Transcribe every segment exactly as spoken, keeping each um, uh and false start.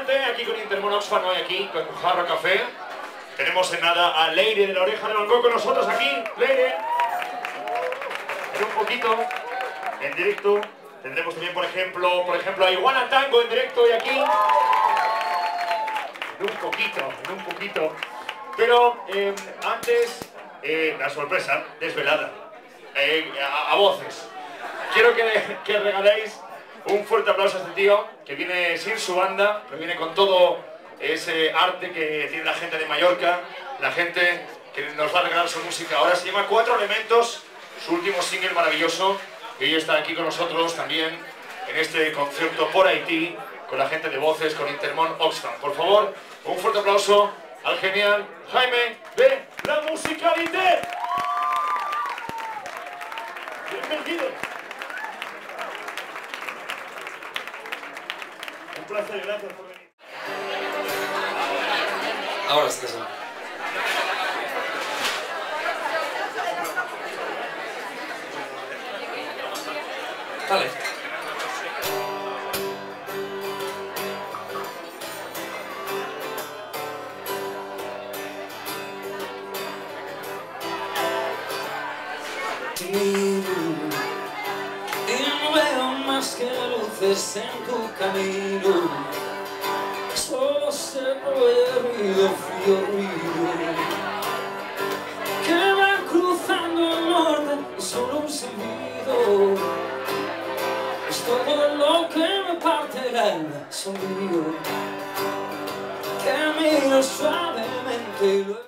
adelante, aquí con Intermon Oxfam, hoy aquí, con Jarro Café. Tenemos en nada a Leire de la Oreja de Van Gogh con nosotros aquí. Leire. En un poquito, en directo, tendremos también, por ejemplo, por ejemplo, a Iguana Tango en directo hoy aquí. En un poquito, en un poquito. Pero eh, antes, eh, la sorpresa desvelada, eh, a, a voces. Quiero que, que regaléis un fuerte aplauso a este tío, que viene sin su banda, pero viene con todo ese arte que tiene la gente de Mallorca, la gente que nos va a regalar su música. Ahora se llama Cuatro Elementos, su último single maravilloso, y hoy está aquí con nosotros también en este concierto por Haití, con la gente de voces, con Intermon Oxfam. Por favor, un fuerte aplauso al genial Jaime de la Musicalité. Bienvenido. Un placer, gracias por venir. Ahora sí que sí. Vale. Y no veo más que luces en tu camino, solo se oye ruido, frío ruido, que va cruzando el norte y solo un silbido. Es todo lo que me parte el alma, sonrío, que miro suavemente y luego...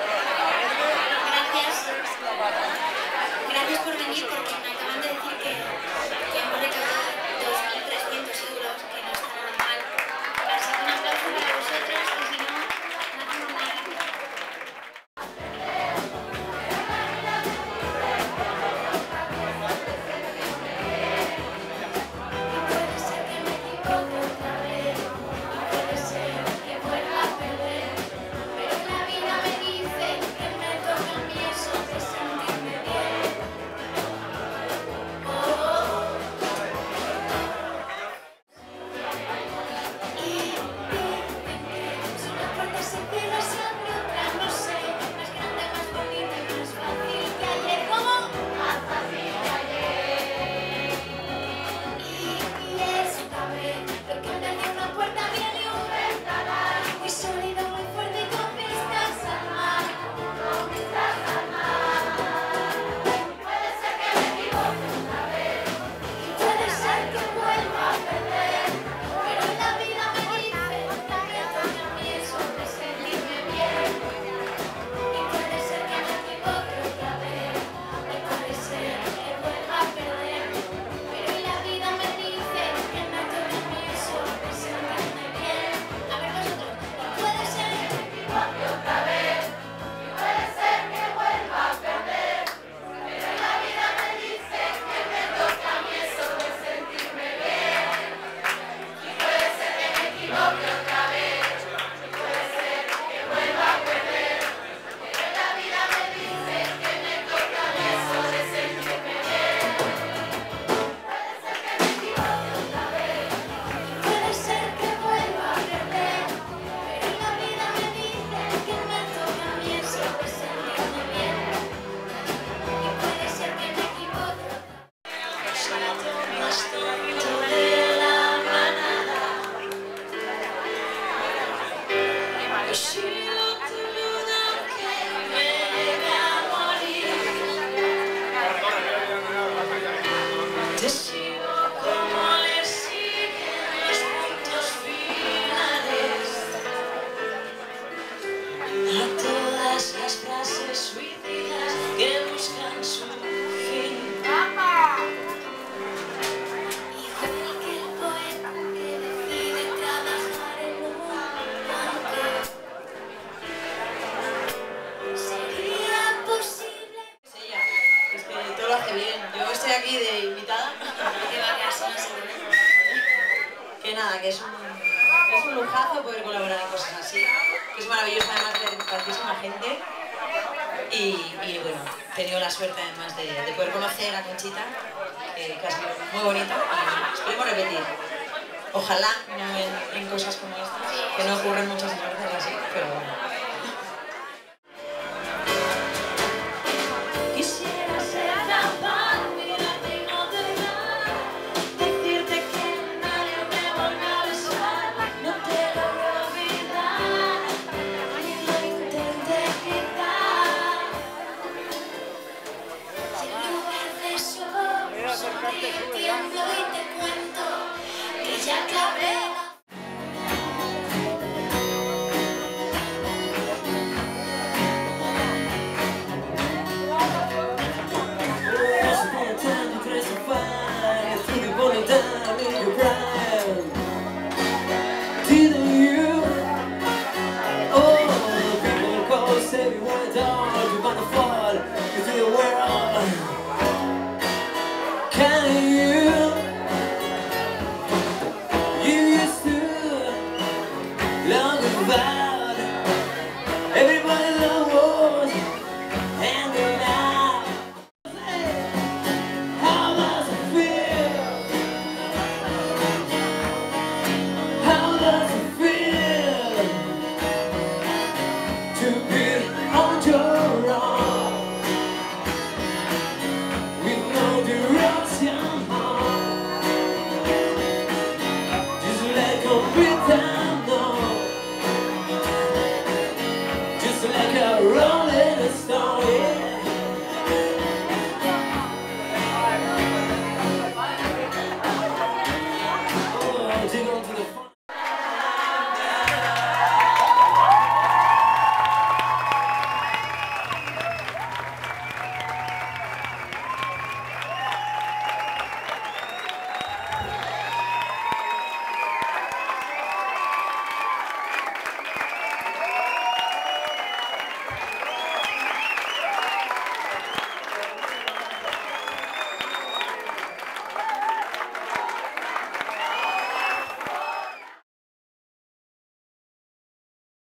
Gracias por venir, porque me acaban de decir que, que hemos recaudado dos mil trescientos euros, que no está nada mal. Así que un aplauso para vosotros, y si no, no hacemos nada. Puede ser que me equivoque otra vez, puede ser que vuelva a perder, pero la vida me dice que me toca a mí eso de sentirme bien. Te sigo como le siguen los puntos finales a todas las frases suicidas que buscan su fin. Igual que el poeta que decide trabajar en un banco, ¿sería posible? Es ella, es que todo lo hace bien. Yo estoy aquí de invitada. Que va a quedarse una semana. Que nada, que es un, es un lujazo poder colaborar en cosas así. Que es maravilloso además de tantísima gente. Y, y bueno, he tenido la suerte además de, de poder conocer a Conchita, que, que ha sido muy bonito. Y esperemos repetir. Ojalá no en, en cosas como estas. que no ocurren muchas veces así, pero bueno. Quisiera ser capaz de mirarte y no dejar, decirte que nadie me vuelve a besar, no te lo voy a olvidar, ni lo intenté quitar. Si en lugar de eso sonríe, tiemblo y te cuento que ya acabé. Long goodbye.